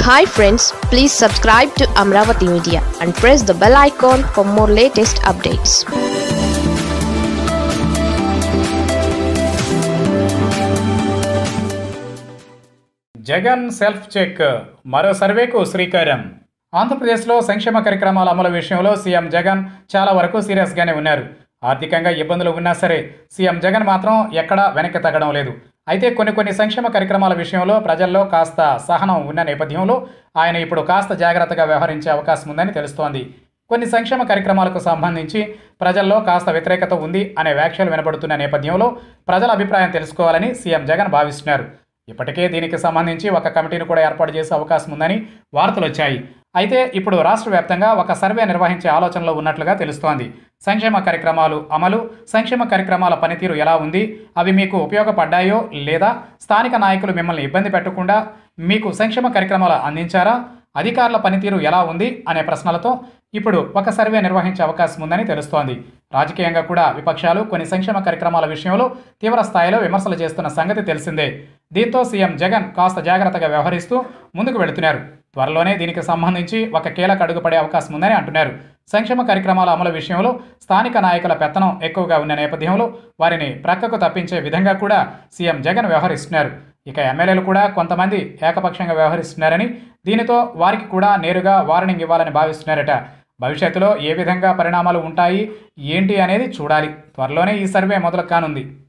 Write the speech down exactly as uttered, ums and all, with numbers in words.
Hi friends, please subscribe to Amravati Media and press the bell icon for more latest updates. Jagan self check మరో సర్వేకు శ్రీకారం. ఆంధ్రప్రదేశ్లో సంక్షేమ కార్యక్రమాల అమలు విషయంలో సీఎం జగన్ చాలా వరకు సీరియస్గానే ఉన్నారు. ఆర్థికంగా ఇబ్బందులు ఉన్నా సరే సీఎం జగన్ మాత్రం ఎక్కడా వెనక్కి తగ్గడం లేదు. అయితే కొన్ని కొన్ని సంక్షేమ కార్యక్రమాల విషయంలో ప్రజల్లో కాస్త సహనం ఉన్న నేపథ్యంలో ఆయన ఇప్పుడు కాస్త జాగ్రత్తగా వ్యవహరించే అవకాశం ఉందని తెలుస్తోంది. కొన్ని సంక్షేమ కార్యక్రమాలకు సంబంధించి ప్రజల్లో కాస్త వ్యతిరేకత ఉంది అనే వ్యాఖ్యలు వినబడుతున్న నేపథ్యంలో ప్రజల అభిప్రాయం తెలుసుకోవాలని సీఎం జగన్ భావిస్తున్నారు. ఇప్పటికే దీనికి సంబంధించి ఒక కమిటీని కూడా ఏర్పాటు చేసే అవకాశం ఉందని వార్తలు వచ్చాయి. అయితే ఇప్పుడు రాష్ట్ర వ్యాప్తంగా ఒక సర్వే నిర్వహించే ఆలోచనలో ఉన్నట్లుగా తెలుస్తోంది. సంక్షేమ కార్యక్రమాలు అమలు, సంక్షేమ కార్యక్రమాల పనితీరు ఎలా ఉంది, అవి మీకు ఉపయోగపడ్డాయో లేదా, స్థానిక నాయకులు మిమ్మల్ని ఇబ్బంది పెట్టకుండా మీకు సంక్షేమ కార్యక్రమాలు అందించారా, అధికారుల పనితీరు ఎలా ఉంది అనే ప్రశ్నలతో ఇప్పుడు ఒక సర్వే నిర్వహించే అవకాశం ఉందని తెలుస్తోంది. రాజకీయంగా కూడా విపక్షాలు కొన్ని సంక్షేమ కార్యక్రమాల విషయంలో తీవ్ర స్థాయిలో విమర్శలు చేస్తున్న సంగతి తెలిసిందే. దీంతో సీఎం జగన్ కాస్త జాగ్రత్తగా వ్యవహరిస్తూ ముందుకు వెళుతున్నారు. త్వరలోనే దీనికి సంబంధించి ఒక కీలక అడుగు పడే అవకాశం ఉందని అంటున్నారు. సంక్షేమ కార్యక్రమాల అమలు విషయంలో స్థానిక నాయకుల పెత్తనం ఎక్కువగా ఉన్న నేపథ్యంలో వారిని ప్రక్కకు తప్పించే విధంగా కూడా సీఎం జగన్ వ్యవహరిస్తున్నారు. ఇక ఎమ్మెల్యేలు కూడా కొంతమంది ఏకపక్షంగా వ్యవహరిస్తున్నారని, దీనితో వారికి కూడా నేరుగా వార్నింగ్ ఇవ్వాలని భావిస్తున్నారట. భవిష్యత్తులో ఏ విధంగా పరిణామాలు ఉంటాయి ఏంటి అనేది చూడాలి. త్వరలోనే ఈ సర్వే మొదలు కానుంది.